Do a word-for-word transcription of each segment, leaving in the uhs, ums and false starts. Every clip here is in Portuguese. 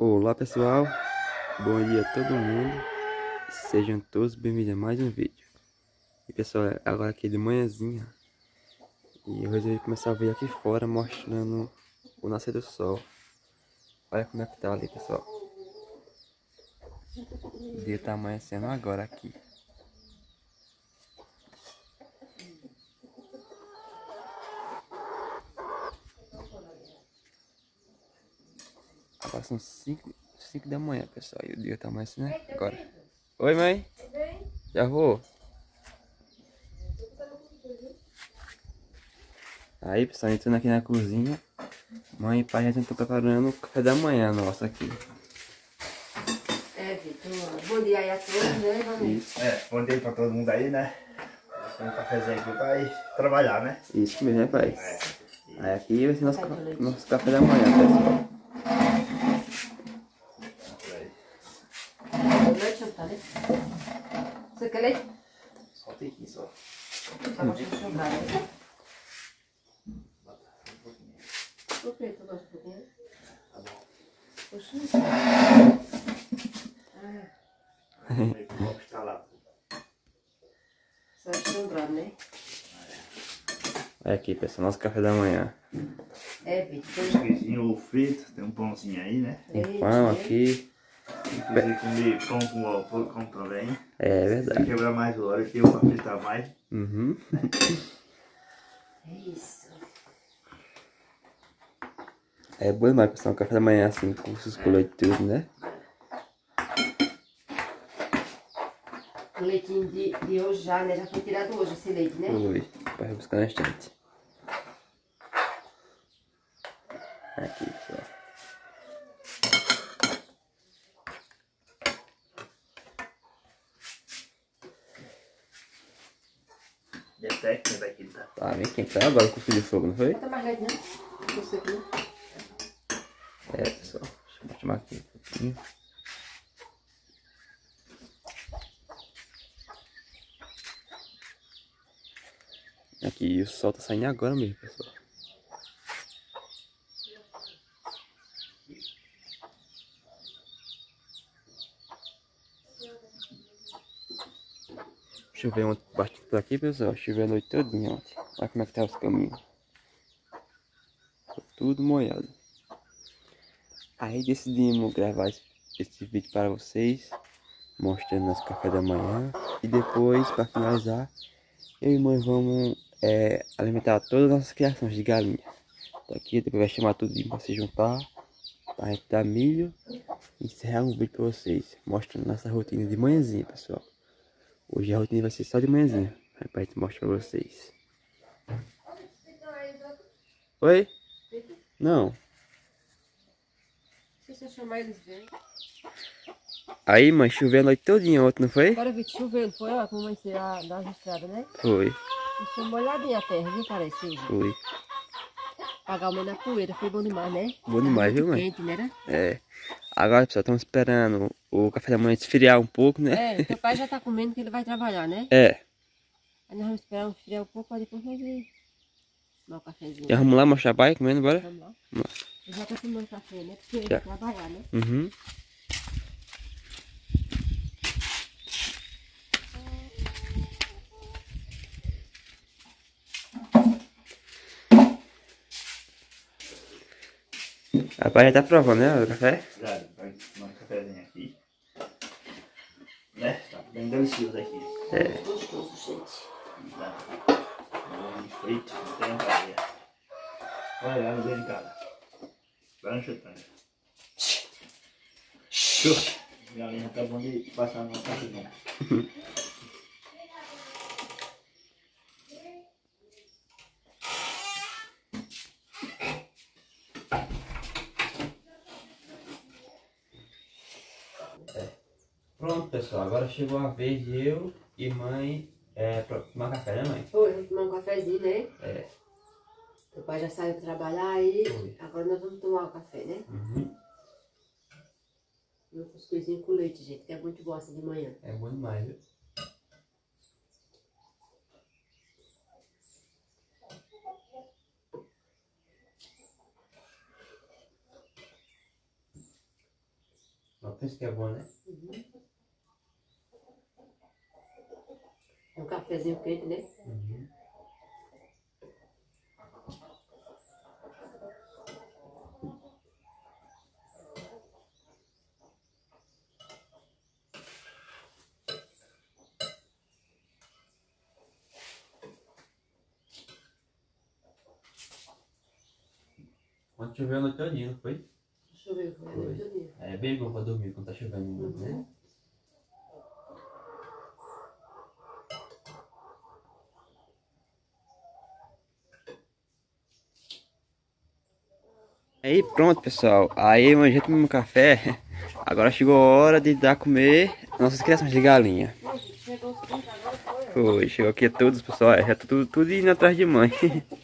Olá pessoal, bom dia a todo mundo, sejam todos bem-vindos a mais um vídeo. E pessoal, agora aqui de manhãzinha, e eu resolvi começar a ver aqui fora mostrando o nascer do sol. Olha como é que tá ali, pessoal. O dia tá amanhecendo agora aqui. Agora são cinco da manhã, pessoal, e o dia tá amanhecendo agora. Oi, mãe. Já vou. Aí, pessoal, entrando aqui na cozinha. Mãe e pai já estão preparando o café da manhã nosso aqui. É, Vitor. Bom dia aí a todos, né? Vamos. Isso. É, bom dia pra todo mundo aí, né? Tem um cafezinho aqui pra ir trabalhar, né? Isso mesmo, né, pai? É. Aí aqui vai ser nosso, ca- nosso café da manhã, pessoal. Boa noite, tá, né? Você quer leite? Só tem aqui, só. Tá gostando de jogar, né? Por que tu gosta um pouquinho? Tá bom. Poxa. Ah, Meio que vamos estralado. só estrondado, né? Olha aqui, pessoal, nosso café da manhã. É, Vitor. Tem um queijinho ou frito, tem um pãozinho aí, né? Tem pão aqui. Inclusive comer pão com ovo, pão também. É Se verdade. quebrar mais o óleo, que eu pra fritar mais. Uhum. É isso. É bom demais, pessoal, um café da manhã assim, com os colheres e tudo, né? O leitinho de, de hoje já, né? Já foi tirado hoje esse leite, né? Oi, pai vai buscar na estante. Aqui, pessoal. E até que daqui tá. Tá bem quente, tá agora com o fio de fogo, não foi? Bota mais leite, não? Você aqui, né? É, pessoal, deixa eu chamar aqui um pouquinho. Aqui, o sol tá saindo agora mesmo, pessoal. Choveu ontem bastante por aqui, pessoal. Choveu a noite todinha ontem. Olha como é que tá os caminhos. Ficou tudo molhado. Aí decidimos gravar esse, esse vídeo para vocês, mostrando nosso café da manhã. E depois, para finalizar, eu e mãe vamos é, alimentar todas as nossas criações de galinha. Então aqui depois vai chamar tudo para se juntar, para a gente dar milho e encerrar um vídeo para vocês, mostrando nossa rotina de manhãzinha, pessoal. Hoje a rotina vai ser só de manhãzinha, aí pra gente mostrar pra vocês. Oi? Não. Se você chamar eles vêm. Aí, mãe, choveu a noite todinha ontem, não foi? Agora, Vitor, choveu, não foi? Ó, como vai ser a das estradas, né? Foi, Deixou molhadinha a terra, viu? Parece hoje. foi. Pagar o meio na poeira, foi bom demais, né? Bom demais, Tava viu, muito mãe? quente, né? É. Agora, pessoal, estamos esperando o café da manhã esfriar um pouco, né? É, teu pai já tá comendo que ele vai trabalhar, né? É. Aí nós vamos esperar um esfriar um pouco, aí depois nós vamos tomar um cafezinho. Já vamos lá mostrar o pai comendo, bora? Vamos lá. Vamos lá. Eu já tô tomando café, né? Porque ele Já. vai trabalhar, né? Uhum. Rapaz, já tá provando, né, o café? Já, vai tomar um cafezinho aqui. Né? Tá bem delicioso aqui. É. Gostoso, gente. Tá. Um frito, não tem praia. Olha lá, dentro de casa. Vai no chutando. Galinha tá bom de passar no cafezinho. Pronto, pessoal, agora chegou a vez de eu e mãe é, pra tomar café, né, mãe? Oi, vamos tomar um cafezinho, né? É. Teu pai já saiu trabalhar aí. Oi. Agora nós vamos tomar o café, né? Uhum. E um cuscuzinho com leite, gente, que é muito bom assim de manhã. É bom demais, viu? Isso que é bom, né? Uhum. Um cafezinho quente, né? Uhum. Ontem choveu a noite todinha, não foi? Choveu, foi a noite todinha. É bem bom pra dormir quando tá chovendo, Uhum. né? Aí pronto, pessoal. Aí a gente tomou um café. Agora chegou a hora de dar a comer nossas criações de galinha. Chegou os pontos agora, foi? Foi, chegou aqui todos, pessoal. É, já tá tudo, tudo indo atrás de mãe.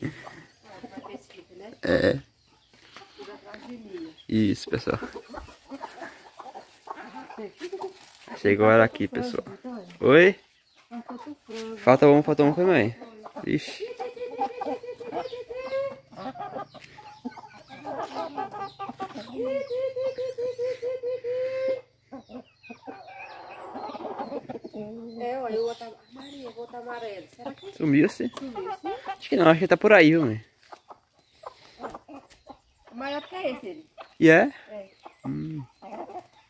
Né? É, Tudo atrás de mim. isso, pessoal. Chegou ela aqui, pessoal. Oi? Falta um, falta um também. Ixi. É, olha, o outro Maria, o outro amarelo. Será que Sumiu-se? sumiu? Acho que não, acho que tá por aí, viu, mãe? Maior que é esse, ele? E é? É. Hum. Ah,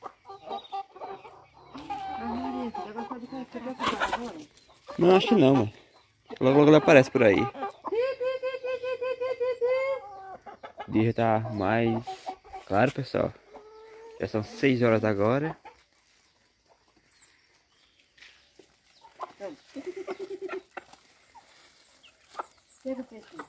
Maria, você vai gostar de café agora? Não, acho que não, mãe. Logo, logo ele aparece por aí. O dia já tá mais claro, pessoal. Já são seis horas agora. Chega, Pedro.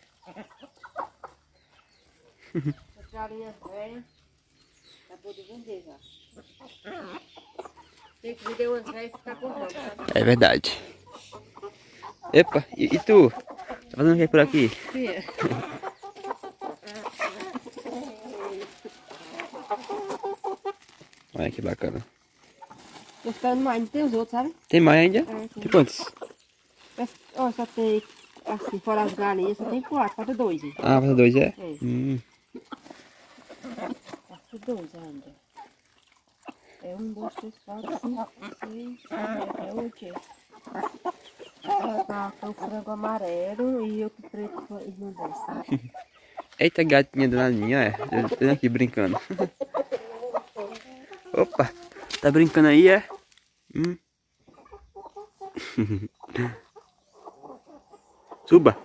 As galinhas velhas. Acabou de vender já. Tem que vender umas velhas e ficar com ramo, sabe? É verdade. Epa, e, e tu? Tá fazendo o que por aqui? Filha. Olha que bacana. Tô esperando mais, não tem os outros, sabe? Tem mais ainda? É, tem. Tem quantos? Ó, só tem, assim, fora as galinhas, só tem quatro, falta dois. Hein? Ah, falta dois, é? É. Hum. Falta dois ainda. É um, dois, três, quatro, cinco, seis, sete, é oito. Falta o frango amarelo e outro preto e não desce. Eita, gatinha danadinha, é. Eu aqui brincando. Opa, tá brincando aí, é? Hum. Suba.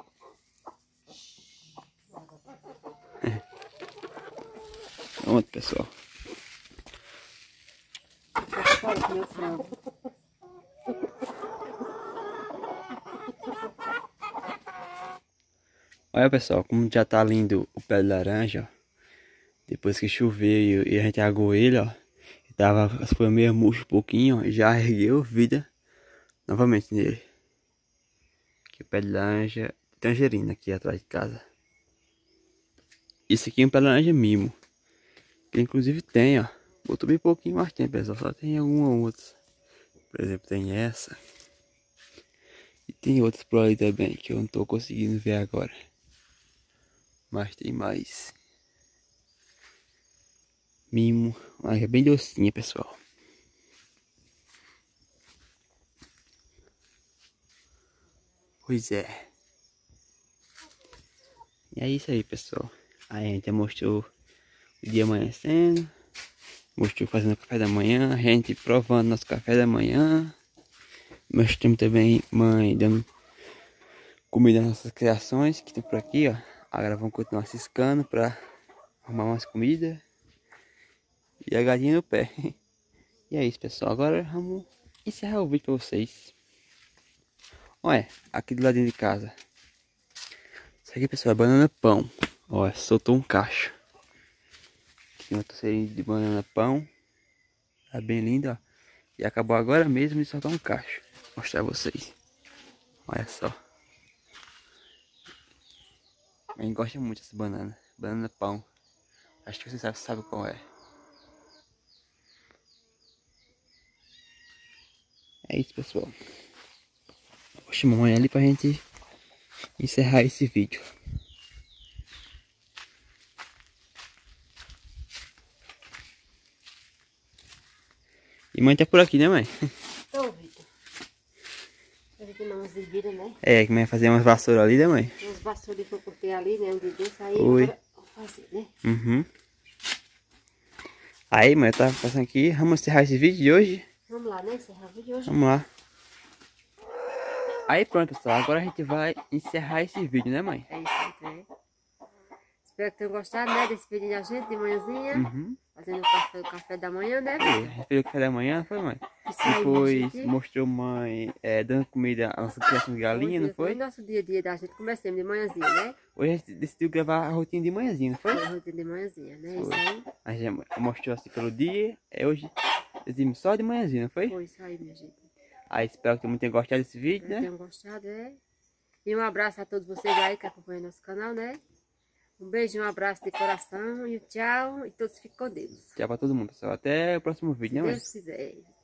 Pronto, pessoal. Olha o meu frango. Olha, pessoal, como já tá lindo o pé de laranja, ó. Depois que choveu e a gente aguou ele, ó. Tava, foi meio murcho um pouquinho, ó, já ergueu vida novamente nele. Aqui o pé de laranja, tangerina aqui atrás de casa. Esse aqui é um pé de laranja mimo. Que inclusive tem, ó. Botou bem pouquinho, mas tem, pessoal. Só tem alguma outra. Por exemplo, tem essa. E tem outras por ali também, que eu não tô conseguindo ver agora. Mas tem mais. Mimo. Olha, é bem docinha, pessoal. Pois é. E é isso aí, pessoal. Aí a gente já mostrou o dia amanhecendo. Mostrou fazendo o café da manhã. A gente provando nosso café da manhã. Mostramos também mãe dando comida às nossas criações que tem por aqui, ó. Agora vamos continuar ciscando para arrumar umas comidas. E a galinha no pé. E é isso, pessoal. Agora vamos encerrar o vídeo para vocês. Olha, aqui do ladinho de casa. Isso aqui, pessoal, é banana pão. Olha, soltou um cacho. Aqui uma torceirinha de banana pão. Tá bem linda, ó. E acabou agora mesmo de soltar um cacho. Vou mostrar a vocês. Olha só. A gente gosta muito dessa banana. Banana pão. Acho que vocês sabem, sabem qual é. É isso, pessoal. Vou chamar uma ali pra gente encerrar esse vídeo. E mãe tá por aqui, né, mãe? Então, Vitor. A gente não usa vira, né? É, que mãe vai fazer umas vassouras ali, né, mãe? Uns vassouras que eu cortei ali, né? Um de desse aí. Oi. Agora vou fazer, né? Uhum. Aí, mãe, eu tava passando aqui. Vamos encerrar esse vídeo de hoje? Vamos lá, né? Encerrar o vídeo de hoje. Vamos lá. Aí pronto, pessoal. Agora a gente vai encerrar esse vídeo, né, mãe? É isso aí, né? Espero que tenham gostado, né? Desse vídeo da gente de manhãzinha. Uhum. Fazendo o café, o café da manhã, né? A gente fez o café da manhã, não foi, mãe? Isso aí, Depois minha gente. mostrou mãe é, dando comida às nossas crianças de galinha, não Hoje foi? o nosso dia a dia da gente começa sempre de manhãzinha, né? Hoje a gente decidiu gravar a rotina de manhãzinha, não foi? Foi a rotina de manhãzinha, né? Foi. Isso aí. A gente mostrou assim pelo dia, é hoje decidimos só de manhãzinha, não foi? Foi isso aí, minha gente. Aí espero que todo mundo tenha gostado desse vídeo, Espero que né? tenham gostado, é. E um abraço a todos vocês aí que acompanham nosso canal, né? Um beijo, um abraço de coração e tchau. E todos fiquem com Deus. Tchau pra todo mundo, pessoal. Até o próximo vídeo, Se né, mãe? Deus quiser.